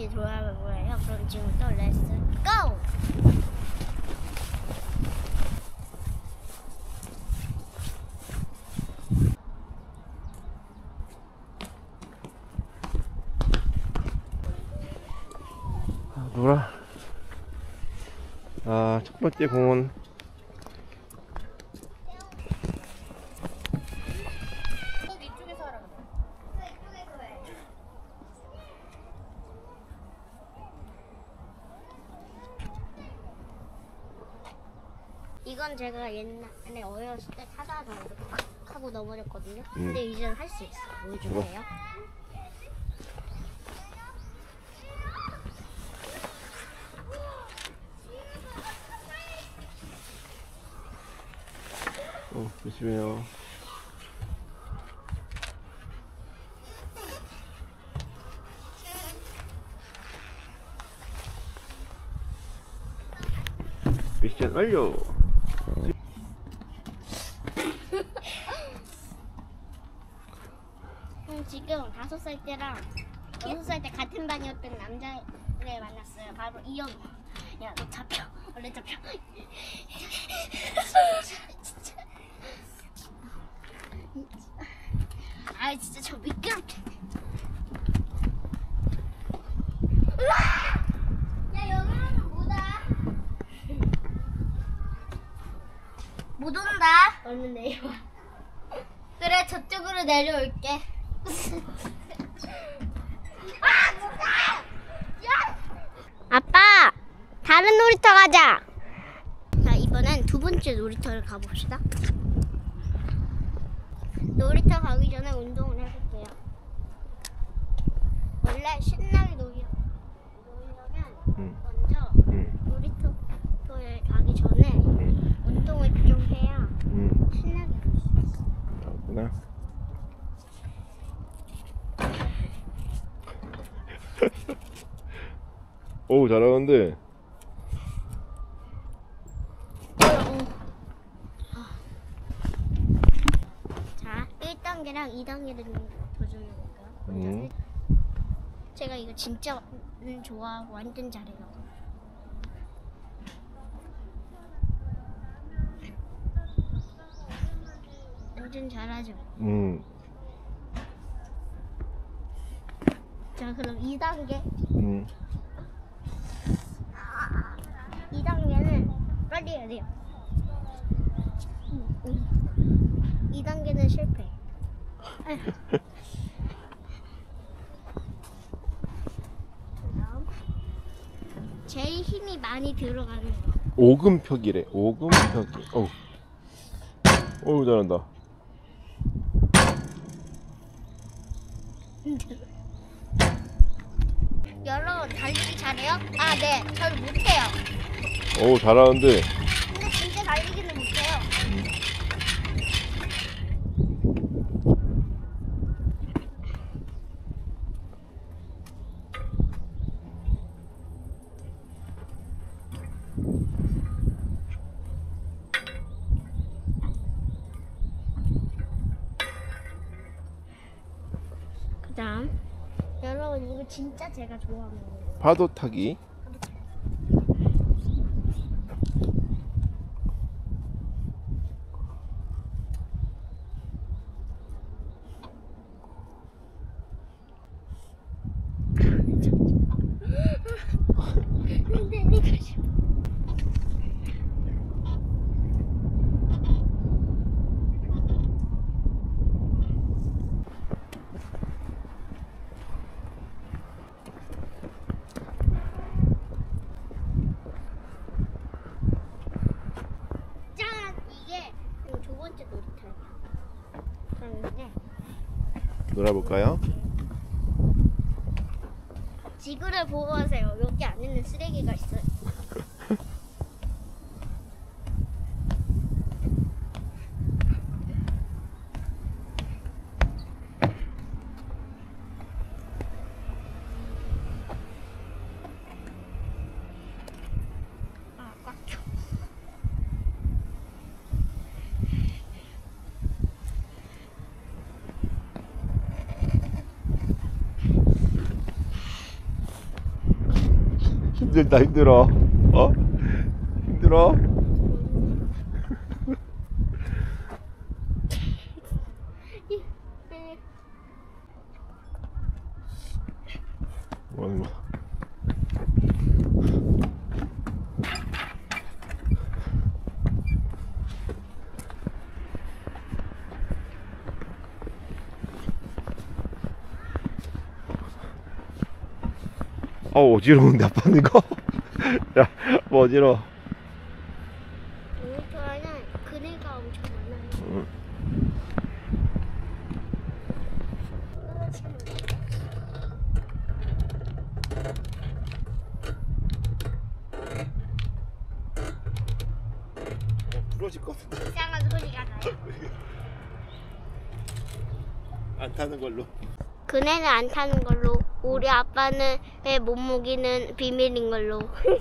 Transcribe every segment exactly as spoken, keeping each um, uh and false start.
바퀴 돌아볼 거예요. 그럼 지금부터 렛츠 고! 놀아. 아, 첫 번째 공원. 이쪽에서 하라 그래. 이쪽에서 해. 이건 제가 옛날에 어렸을 때 타다가 하고 넘어졌거든요. 음. 근데 이제는 할 수 있어. 보여줄게요. 어, 조심해요. 미션 완료. 음, 지금 다섯 살 때랑 여섯 살 때 같은 반이었던 남자를 만났어요. 바로 이현우. 야, 너 잡혀. 원래 잡혀. 진짜. 아, 진짜 저 미끄럽게. 야, 여기로는 못 와. 못 온다. 얼른 내려와. 그래, 저쪽으로 내려올게. 아, 진짜! 야! 아빠, 다른 놀이터 가자. 자, 이번엔 두 번째 놀이터를 가봅시다. 놀이터 가기 전에 운동을 해볼게요. 원래 신나게 놀이, 놀려면 응. 먼저 응. 놀이터에 가기 전에 응. 운동을 좀 해야 응. 신나게 놀 수 있어. 그렇구나. 오, 잘하는데. 자, 일 단계랑 이 단계를 도전해 볼까요? 음. 제가 이거 진짜 좋아하고 완전 잘해요. 완전 잘하죠. 음. 자, 그럼 이 단계. 음. 이 단계는 빨리 해야 돼요. 이 단계는 실패. 그다음 제일 힘이 많이 들어가는 거. 오금펴기래. 오금펴기. 어우. 어우, 잘한다. 여러분 달리기 잘해요? 아, 네. 잘 못해요. 어우, 잘하는데. 근데 진짜 달리기는 못해요. 그다음 여러분 이거 진짜 제가 좋아하는 거예요. 파도 타기. 내리고 싶어. 짠! 이게 두 번째 놀이터예요. 그런데 놀아볼까요? 지구를 보고 하세요. 여기 안에는 쓰레기가 있어요. 아, 꽉 켜. 힘들다 힘들어. 어? 힘들어? 뭐 하는 거야? 어 어지러운데 아빠는 거? 야, 뭐 어지러워. 놀이터에는 그네가 엄청 많아요. 응. 어, 부러질 것 같은데. 이상한 소리가 나요. 안 타는 걸로. 그네는 안 타는 걸로, 우리 아빠는 의 몸무게는 비밀인 걸로.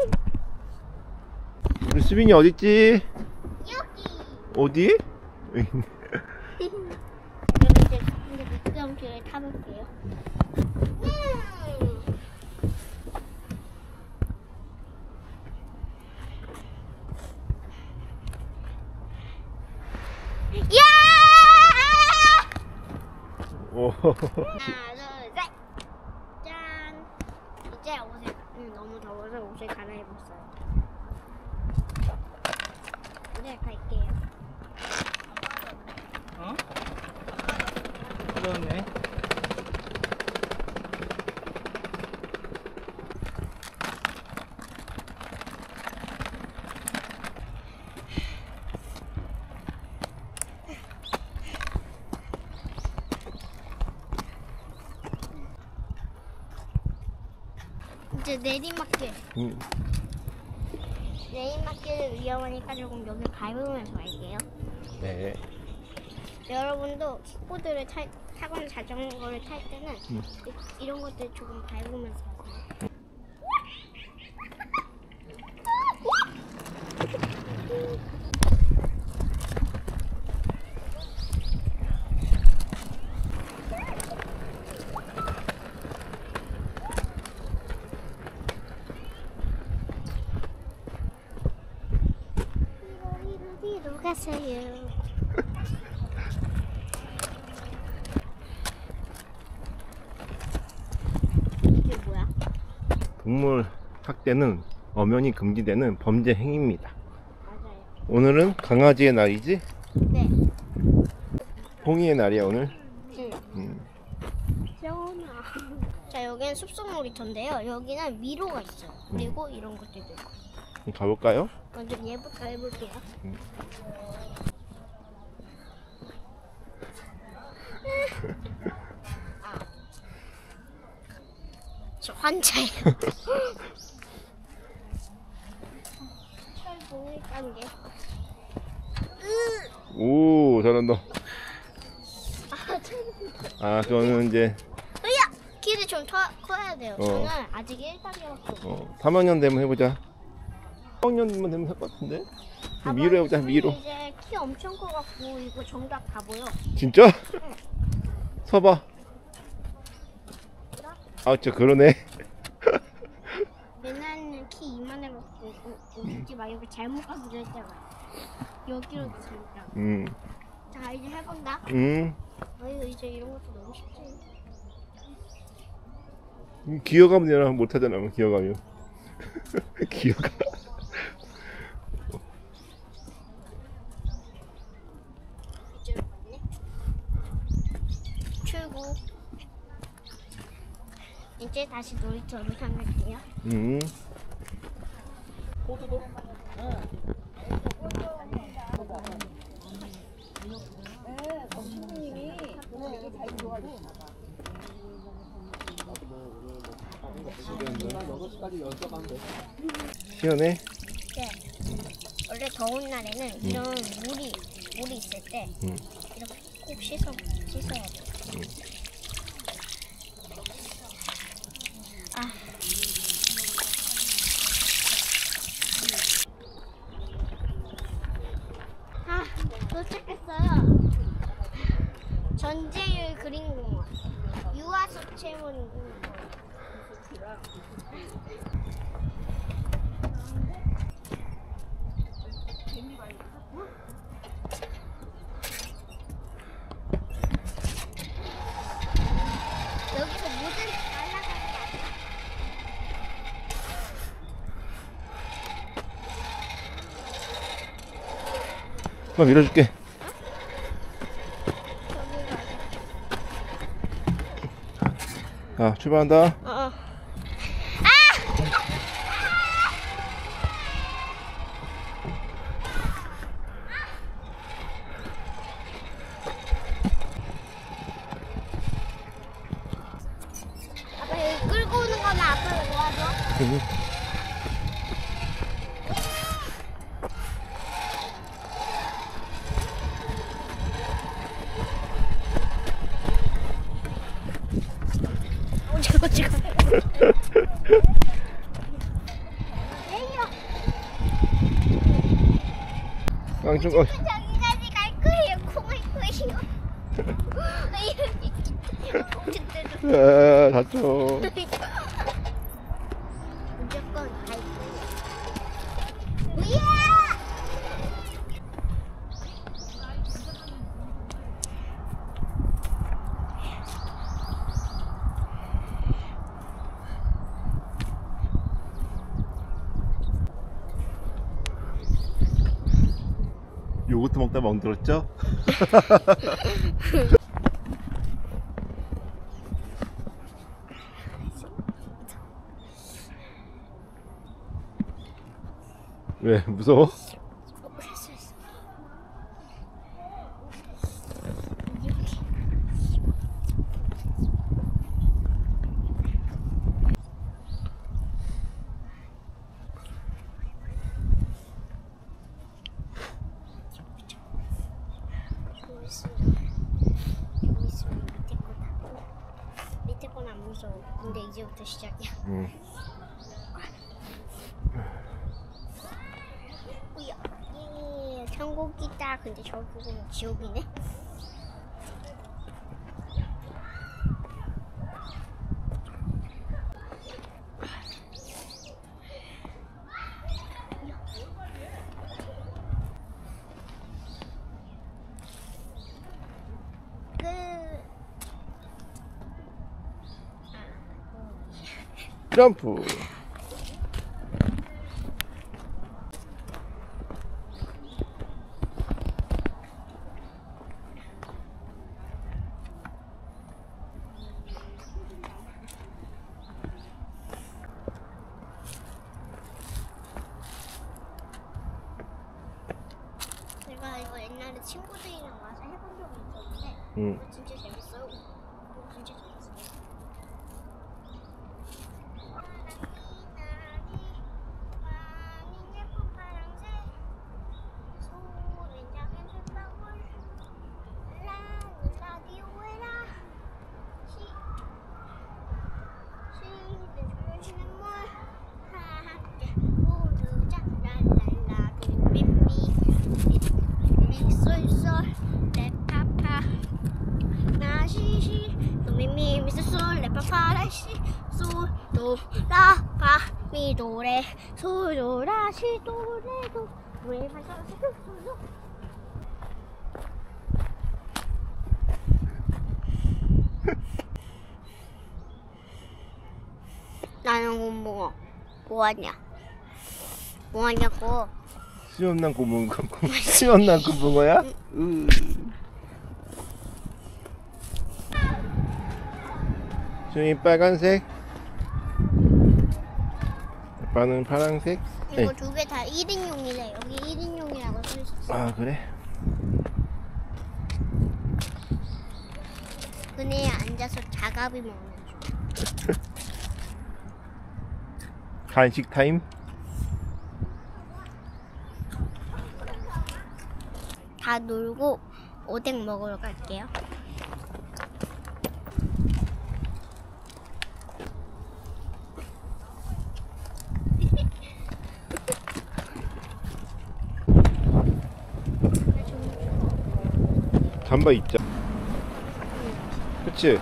우리 수빈이 어딨지? 여기. 어디? 그럼 이제 이제 미끄럼틀을 타볼게요. 음. 야! 오. 하나, 둘, 셋! 짠! 이제 옷을, 음, 너무 더워서 옷을 갈아입었어요. 이제 갈게요. 어? 그러네. 이제 내리막길. 응. 내리막길은 위험하니까 조금 여기 밟으면서 갈게요. 네. 여러분도 킥보드를 타, 타거나 자전거를 탈 때는 음. 이, 이런 것들 조금 밟으면서 가세요. 뒤로 가세요. 이게 뭐야? 동물 학대는 엄연히 금지되는 범죄 행위입니다. 맞아요. 오늘은 강아지의 날이지? 네. 홍이의 날이야 오늘. 응. 음. 시원하. 자, 여기는 숲속 놀이터인데요. 여기는 미로가 있어요. 그리고 이런 것들도 있고. 가볼까요? 먼저 얘부터 해볼게요. 음. 아. 저 환자예요. 철봉을 깐 게. 오 잘한다. 아, 철봉. 아 그거는 이제 으야! 길이 좀 더, 커야 돼요. 어. 저는 아직 일 단계밖에 없어요. 어, 삼 학년 되면 해보자. 삼 학년만 되면 할 것 같은데? 미로 해보자 미로. 이제 키 엄청 커갖고 이거 정답 다 보여. 진짜? 서봐. 아 진짜 그러네. 맨날 키 이만해갖고 오지 마. 여기 잘못 가서 됐잖아. 여기로 진짜. 음. 자, 이제 해본다. 음. 아유, 이제 이런 것도 너무 쉽지. 기어가면 되나? 못하잖아 기어가면. 기어가. 이쪽으로 갔네. 출구. 이제 다시 놀이터로 향할게요. 음. 시원해? 네. 원래 더운 날에는 이런 물이 물이 있을 때 음. 이렇게 꼭 씻어 씻어야 돼요. 음. 아. 아, 도착했어요. 전제율 그린공원 유아숲 체험공원. 여기서 모든 날아가는 게 아니야. 엄마 밀어줄게. 자, 출발한다. 어. 아빠 여기 끌고 오는 거면 아빠가 도와줘. 응. 어, 저거 지금. 깡총 거. 저기까지 갈 거예요. 콩할 거예요. 엄청 때려. 아, 다쳐. 무조건 갈 거예요. 우야! 요거트 먹다 멍들었죠? 왜 무서워? 밑에 거는 안 무서워. 근데 이제부터 시작이야. 응. 우야, 예, 천국이다. 근데 저기는 지옥이네. 점프. 제가 이거 옛날에 친구들이랑 와서 해본 적이 있었는데 응. 진짜 재밌어요. 진짜 재밌어요. 미도레 소도라 시도레도 레파솔라시도솔로. 나는 공부가 뭐하냐? 뭐하냐고? 시험난 고문거. 시험난 고문거야? 응. 주인 빨간색. 아빠는 파란색. 이거 두 개 다 일 인용이래. 여기 일 인용이라고 써있었어. 아 그래? 그네 앉아서 자갑이 먹는 중. 간식 타임. 다 놀고 오뎅 먹으러 갈게요. 잠바 입자. 그치?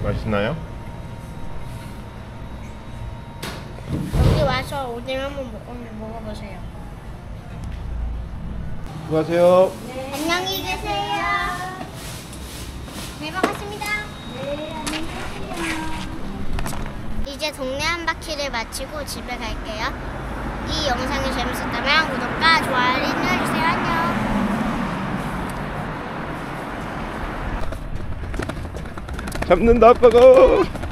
맛있나요? 여기 와서 오뎅 한번 먹, 먹어보세요. 수고하세요. 안녕히 계세요. 네, 반갑습니다. 네, 안녕히 계세요. 이제 동네 한 바퀴를 마치고 집에 갈게요. 이 영상이 재밌었다면 구독과 좋아요를 눌러주세요. 안녕. 잡는다 아빠가.